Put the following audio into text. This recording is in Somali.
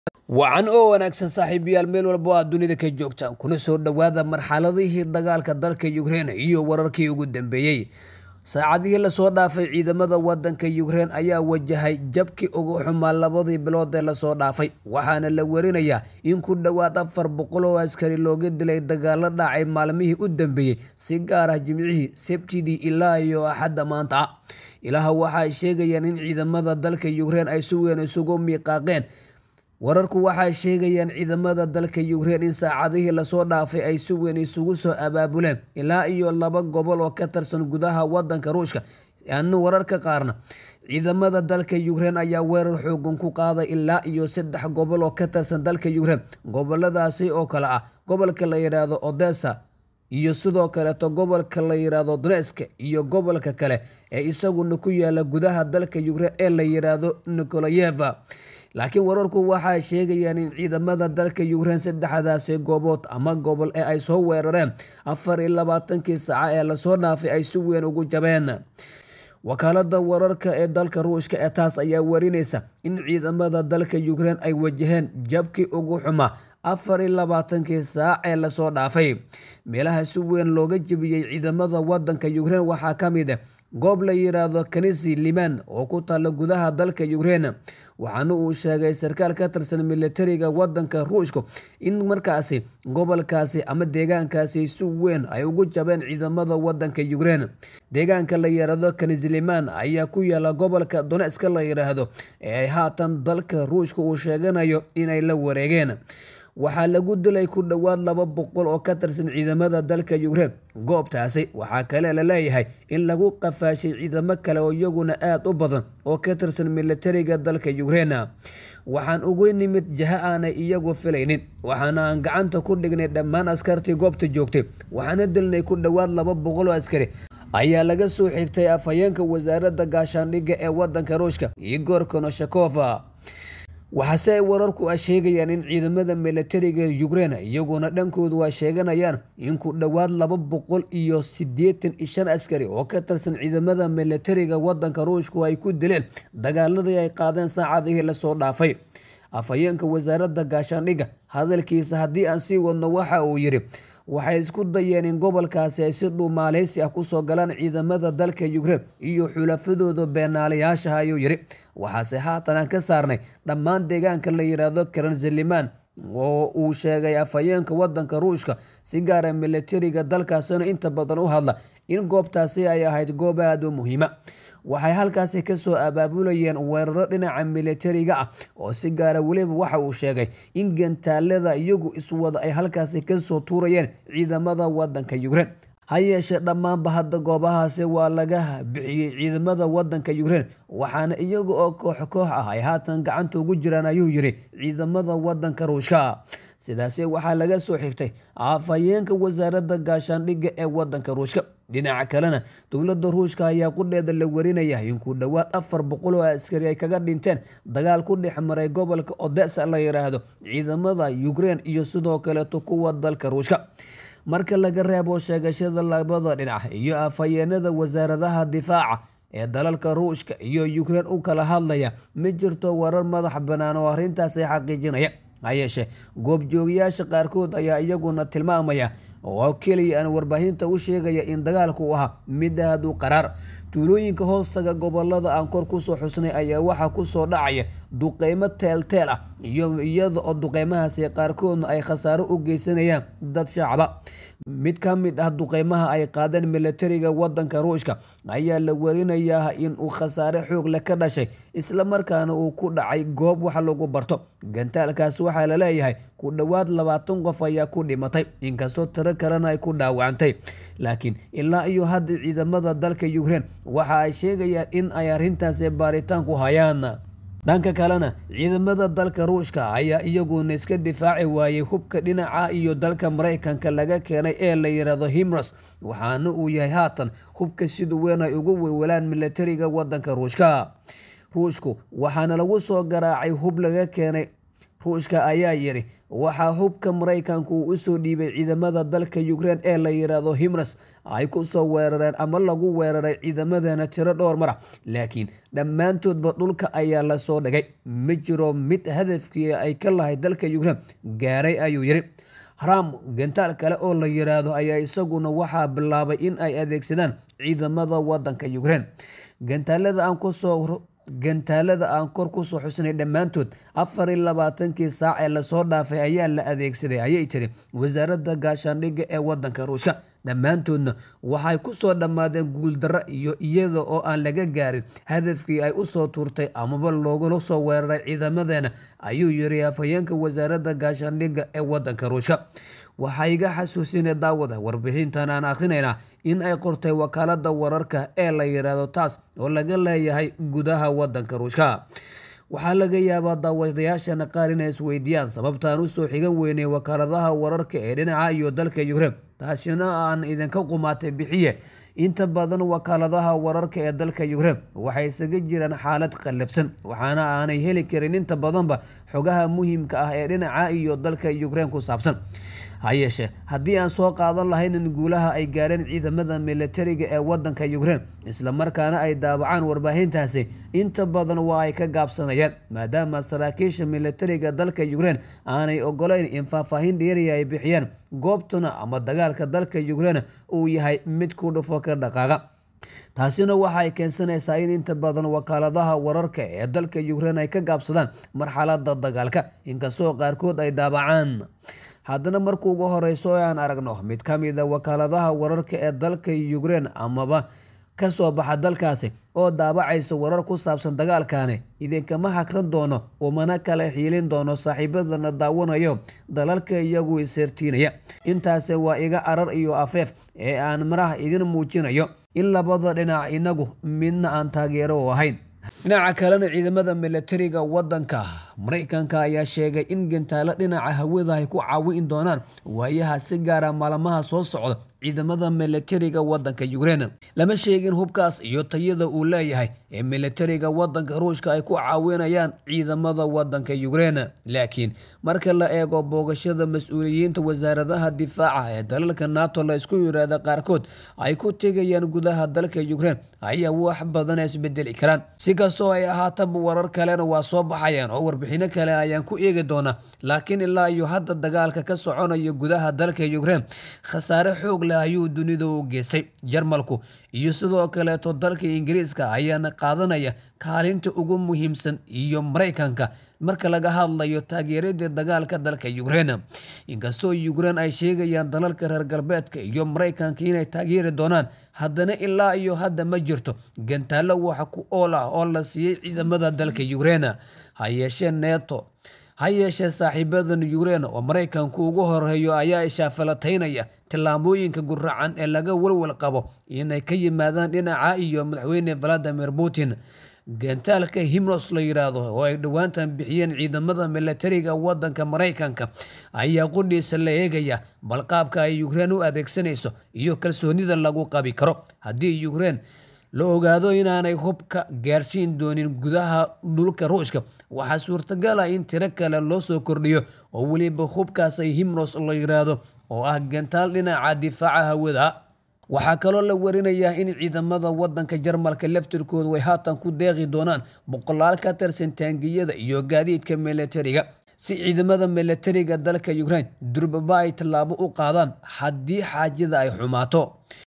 wacan oo wanaagsan saaxiibayaal meel walba aad dunida ka joogtaan kuna soo dhowaada marxaladihii dagaalka dalka Ukraine iyo wararkii ugu dambeeyay. Saacadihii la soo dhaafay ciidamada wadanka Ukraine ayaa wajahay jabkii ugu xumaa labadii bilood ee la soo dhaafay, waxaana la warinayaa in ku dhowaad 400 oo askari looga dilay dagaalo dhacay maalmihii u dambeeyay, si gaar ah Jimcihii, Sabtidii ilaa iyo Axadda maanta. Ilaha waxay sheegayaan in ciidamada dalka Ukraine ay si weyn isugu miiqaaqeen. Wararku waxay sheegayaan ciidamada dalka Ukraine in saacadihii la soo dhaafay ay si weyn isugu soo abaabuleen ilaa iyo 2 gobol oo ka tirsan gudaha wadanka Ruushka. Wararka qaarna ciidamada dalka Ukraine ayaa weerar xooggan ku qaaday ilaa iyo 3 gobol oo ka tirsan dalka Ukraine. Goboladaasi oo kala ah gobolka la yiraahdo Odessa iyo sidoo kale gobolka la yiraahdo Donetsk iyo gobolka kale ee isaguna ku yaala gudaha dalka Ukraine ee la yiraahdo Nikolaev. Laakiin wararku waxay sheegayaan in ciidamada dalka Ukraine saddexdaasi goobood ama gobol ee ay soo weerareen 24 saac ee la soo dhaafay ay si weyn ugu jabeen. Wakaalada wararka ee dalka Ruushka ee taas ayaa warinaysa in ciidamada dalka Ukraine ay wajaheen jabkii ugu xumaa 24 saac ee la soo dhaafay. Meelaha si weyn looga jabiyay ciidamada wadanka Ukraine waxaa ka mid ah goob la yiraahdo Kanisi Liman oo ku taala gudaha dalka Ukraine. Waxaana uu sheegay sarkaal ka tirsan militariga wadanka Ruushka in markaasi gobolkaasi ama deegaankaasi si weyn ay ugu jabeen ciidamada wadanka Ukraine. Deegaanka la yiraahdo Kanisi Liman ayaa ku yaala gobolka Donetsk la yiraahdo ee haatan dalka Ruushka uu sheeganayo inay la wareegeen. Waxaa lagu dilay ku dhowaad 200 oo ka tirsan ciidamada dalka Ukraine. Goobtaasi waxaa kale la leeyahay in lagu qafaashay ciidamo kale oo iyaguna aad u badan oo ka tirsan militariga dalka Ukraine. Waxaan ugu nimid jaha aanay iyagu filaynin, waxaana aan gacanta ku dhignay dhammaan askartii goobta joogtay, waxaana dilnay ku dhowaad 200 oo askari ayaa laga soo xigtay afhayeenka wasaaradda gaashaandhigga ee wadanka Ruushka Igor Konashakov. Waxaase wararku ay sheegayaan in ciidamada militariga Ukraine iyaguna dhankoodu ay sheeganayaan in ku dhowaad 285 askari oo ka tirsan ciidamada militariga wadanka Ruushka ay ku dileen dagaaladii ay qaadeen saacadihii la soo dhaafay. Afhayeenka wasaaradda gaashaandhigga hadalkiisa haddii aan sii wadno waxa uu yiri waxay isku dayeen in gobolkaasi ay si dhuumaaleysi ah ku soo galaan ciidamada dalka Ukraine iyo xulafadooda beenaalayaasha ayuu yiri. Waxaase haatan aan ka saarnay dhammaan deegaanka la yiraahdo Kanisi Liman oo uu sheegay afhayeenka wadanka Ruushka si gaar ah militariga dalkaasina inta badan u hadla in goobtaasi ay ahayd goob aad u muhiim ah. Waxay halkaasi ka soo abaabulayeen weeraro dhinaca militariga ah oo si gaar ah waliba waxa uu sheegay in gantaalada iyagu iswada ay halkaasi ka soo tuurayeen ciidamada wadanka Ukraine. Hayeeshee dhammaanba hadda goobahaasi waa laga bixiyay ciidamada wadanka Ukraine, waxaana iyagu oo koox ah ay haatan gacanta ugu jiraan ayuu yiri ciidamada wadanka Ruushka. Sidaasi waxaa laga soo xigtay afhayeenka wasaaradda gaashaandhigga ee wadanka Ruushka. Dhinaca kalena dowladda Ruushka ayaa qudheeda la warinaya in ku dhowaad 400 oo askari ay kaga dhinteen dagaal ku dhex maray gobolka Odessa la yiraahdo ciidamada Ukraine iyo sidoo kale kuwa dalka Ruushka. Marka laga reebo sheegashada labada dhinac iyo afhayeenada wasaaradaha difaaca ee dalalka Ruushka iyo Ukraine u kala hadlaya, ma jirto warar madax bannaan oo arrintaas ay xaqiijinaya. Hayeeshee goobjoogayaasha qaarkood ayaa iyaguna tilmaamaya oo kaliya aan warbaahinta u sheegaya in dagaalku uu ahaa mid aad u qaraar. Tuulooyinka hoostaga gobolada aan kor ku soo xusnay ayaa waxa ku soo dhacaya duqeymo teel ah iyada oo duqeymahaasi qaarkoodna ay khasaaro u geysanayaan dad shacab. Mid ka mid ah duqeymaha ay qaadeen militariga wadanka Ruushka ayaa la warinayaa in uu khasaare xoog leh ka dhashay, isla markaana uu ku dhacay goob wax lagu barto. Gantaalkaas waxaa la leeyahay ku dhowaad 20 qof ayaa ku dhimatay, inkastoo tiro kalena ay ku dhaawacantay. Laakiin ilaa iyo hadda ciidamada dalka Ukraine waxa ay sheegayaan in ay arrintaasi baaritaan ku hayaan. Dhanka kalena ciidamada dalka Ruushka ayaa iyaguna iska difaaci waayay hubka dhinaca iyo dalka Mareykanka laga keenay ee la yiraahdo HIMARS, waxaana uu yahay haatan hubka sida weyn ay ugu weelaan militariga wadanka Ruushka. Ruushku waxaana lagu soo garaacay hub laga keenay ruushka ayaa yiri waxaa hubka Mareykanku uu soo dhiibay ciidamada dalka Ukraine ee la yiraahdo HIMARS ay ku soo weerareen ama lagu weeraray ciidamadeena tiro dhowr mar laakiin dhammaantoodba dhulka ayaa la soo dhigay ma jiro mid hadafkii ay ka lahayd dalka Ukraine gaaray ayuu yiri Ram gantaal kale oo la yiraahdo ayaa isaguna waxaa bilaabay in ay adeegsadaan ciidamada wadanka Ukraine gantaalada aan kor ku soo xusnay dhammaantood 24 saac ee la soo dhaafay ayaa la adeegsaday ayay tiri wasaaradda gaashaandhigga ee wadanka Ruushka dhammaantoodna waxay ku soo dhamaadeen guuldarro iyo iyada oo aan laga gaarin hadafkii ay u soo turtay amaba looguna soo weeraray ciidamadeena ayuu yiri afhayeenka wasaaradda gaashaandhigga ee wadanka Ruushka waxay iga xasuusinay daawada warbixintan aan akhrinayna in ay qortay wakaalada wararka ee la yiraahdo taas oo laga leeyahay gudaha wadanka Ruushka waxaa laga yaabaa daawadayaashana qaar inay isweydiiyaan sababtaan u soo xigan weynay wakaaladaha wararka ee dhinaca iyo dalka Ukraine taasina aan idinka qumaatay bixiye inta badan wakaaladaha wararka ee dalka Ukraine waxay isaga jiraan xaalad qallafsan waxaana aanay heli karin inta badanba xogaha muhiimka ah ee dhinaca iyo dalka Ukraine ku saabsan hayeeshe haddii aan soo qaadan lahayn in guulaha ay gaareen ciidamada militariga ee wadanka Ukraine isla markaana ay daabacaan warbaahintaasi inta badan waa ay ka gaabsanayaan maadaama saraakiisha militariga dalka Ukraine aanay ogoleyn in faahfaahin dheeri ay bixiyaan goobtuna ama dagaalka dalka Ukraine uu yahay mid ku dhufo ka dhaqaaqa taasina waxay keensanaysaa in inta badan wakaaladaha wararka ee dalka Ukraine ay ka gaabsadaan marxaladda dagaalka inkastoo qaarkood ay daabacaan haddana markuu ugu horeyso aan aragno mid ka mid ah wakaaladaha wararka ee dalka Ukraine amaba ka soo baxa dalkaasi oo daabacaysa warar ku saabsan dagaalkaani idinkama hakran doono umana kala xiilin doono saaxiibadana daawanayo dalalka iyagu isirtiinaya intaas waa iga arar iyo afeef ee aan maraha idin muujinayo in labada dhinac inagu midna aan taageero u ahayn dhinaca kalena ciidamada militariga wadanka Mareykanka ayaa sheegay in gantaalo dhinaca hawada ay ku caawin doonaan waayaha si gaar ah maalmaha soo socda ciidamada militariga wadanka Ukraine lama sheegin hubkaas iyo tayada uu leeyahay ee militariga wadanka Ruushka ay ku caawinayaan ciidamada wadanka Ukraine laakiin marka la eego boogashada mas'uuliyiinta wasaaradaha difaaca ee dalalka NATO la isku yiraahdo qaarkood ay ku tegayaan gudaha dalka Ukraine ayaa wax badan isbedeli karaan si kastoo ay ahaataba warar kalena waa soo baxayaan oo warbixino kale ayaan ku eegi doonaa laakiin ilaa iyo hadda dagaalka ka soconaya gudaha dalka Ukraine khasaare xoog leh ayuu dunida u geystay Jarmalku iyo sidoo kale dalka Ingiriiska ayaana qaadanaya kaalinta ugu muhiimsan iyo Mareykanka marka laga hadlayo taageerada dagaalka dalka Ukraine inkastoo Ukraine ay sheegayaan dalalka reer galbeedka iyo Mareykanka inay taageeri doonaan haddana ilaa iyo hadda ma jirto gantaalo wax ku ool ah oo la siiyay ciidamada dalka Ukraine hayeeshee saaxiibadan Ukraine oo Mareykanku ugu horeeyo ayaa ishaafalataynaya tillaabooyinka guracan ee laga walwal qabo inay ka yimaadaan dhinaca iyo madaxweyne Vladimir Putin gantaalka HIMARS la yiraahdo oo ay dhawaantan bixiyeen ciidamada militariga wadanka Mareykanka ayaa qudhiisa la eegaya balqaabka ay Ukraine u adeegsanayso iyo kalsoonida lagu qabi karo haddii Ukraine la ogaado inaanay hubka gaarsiin doonin gudaha dhulka Ruushka waxaa suurtagal ah in tiro kale loo soo kordhiyo oo waliba hubkaas ay HIMARS la yiraahdo oo ah gantaal dhinaca difaaca hawada waxaa kaloo la warinayaa in ciidamada wadanka Jarmalka laftirkoodu way haatan ku deeqi doonaan boqolaal ka tirsan taangiyada iyo gaadiidka militariga si ciidamada militariga dalka Ukraine durbaba ay tallaabo u qaadaan haddii xaajada ay xumaato